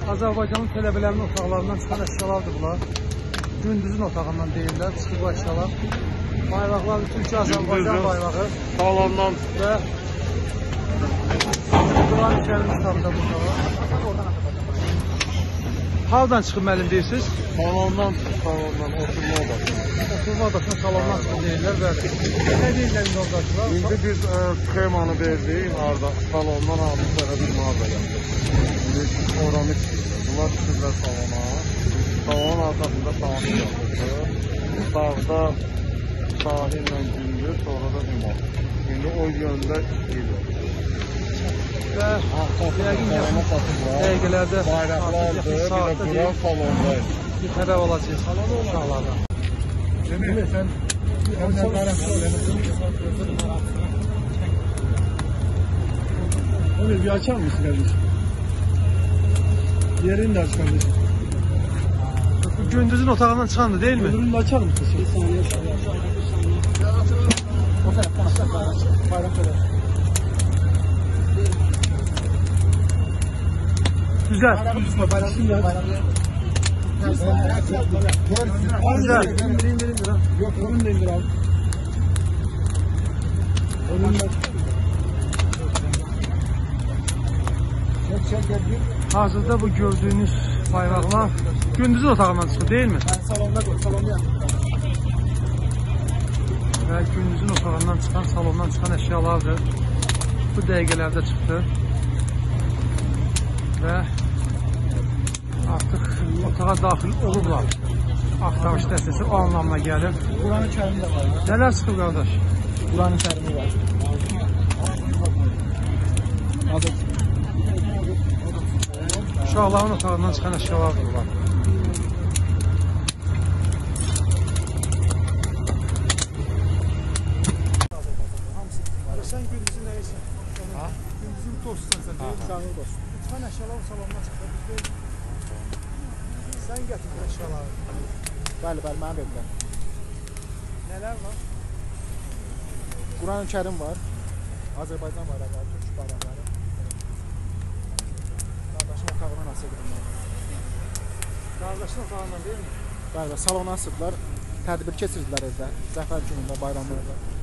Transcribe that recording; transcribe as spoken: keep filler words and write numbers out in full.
Azərbaycanın tələbələrinin otaqlarından çıxan əşyalardır bunlar. Gündüzün otağından deyirlər, çıxıb bu əşyalar. Bayraqlar, Türkiyə Azərbaycan bayrağı. Salondan Və Quran-ı Kərim kitabında burada. Hardan çıxıb müəllim deyirsiniz? Salondan çıxıb, salondan, oturma odasından. Oturma odasından salondan çıxıb deyirlər və nə deyirlər indi oradakılar? İndi biz e, sxemanı verdik, harada salondan almış tərə bir mağaza yaptık. İndi oranı bunlar çıxırlar salona. Salonun arxasında sahil yapıldı. Sağda sahillə gündür, sonra da limon. İndi o yöndə istəyirlər. Və yəqin yaxın dəqiqələrdə bayraqlardır, bir də bura salondayız. Bir tərəf olacaq uşaqlardan. Cemil, sən həmdən qarəmsə eləməsin. Ömer bir açar mısın kardeşim? Yerini de aç kardeşim. Bu gündüzün otağından çıxandı değil mi? Öbürünü de açar mısın? Bir saniye. O taraftan aşağı bayrak öyle. Güzel. Bayrağı tutma, bayrağı tutma. Güzel. İndir, indir, indir. Yok, onun da indir abi. Onun da. Hazırda bu gördüğünüz bayraqlar gündüzün otağından çıxır değil mi? Ben salonda koy, salonda yaptım. Və gündüzün otağından çıxan, salondan çıxan əşyalardır. Bu dəqiqələrdə çıxdı. Və artıq otağa daxil olublar. Axtarış dəstəsi o anlamına gəlir. Quran-ı Kərim də var. Nələr çıxıb qardaş? Quran-ı Kərimi var. Hazır. Uşaqların otağından çıxan əşyalardır bunlar. Sən gündüzün nəyəsən? Gündüzün dostsan sən deyil. Canlı dost. Çıxan əşyalar salonuna çıxır. Sən gətirdin əşyaları. Bəli, bəli, mənə verdilər. Nələr var? Quran-ı Kərim var. Azərbaycan bayraqları, Türk bayraqları. Qardaşım otağından asıldı bunlar. Qardaşın otağından değil mi? Bəli, salona asıblar. Tədbir keçirdilər evdə. Zəfər günündə, bayramlarda.